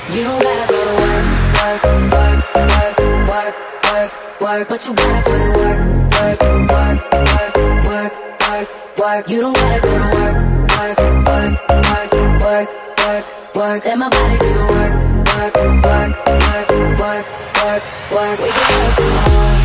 You don't gotta go to work, work, work, work, work, work, work, but you gotta put in work, work, work, work, work, work, work. You don't gotta go to work, work, work, work, work, work, work. Let my body do the work, work, work, work, work, work, work. We can work tomorrow.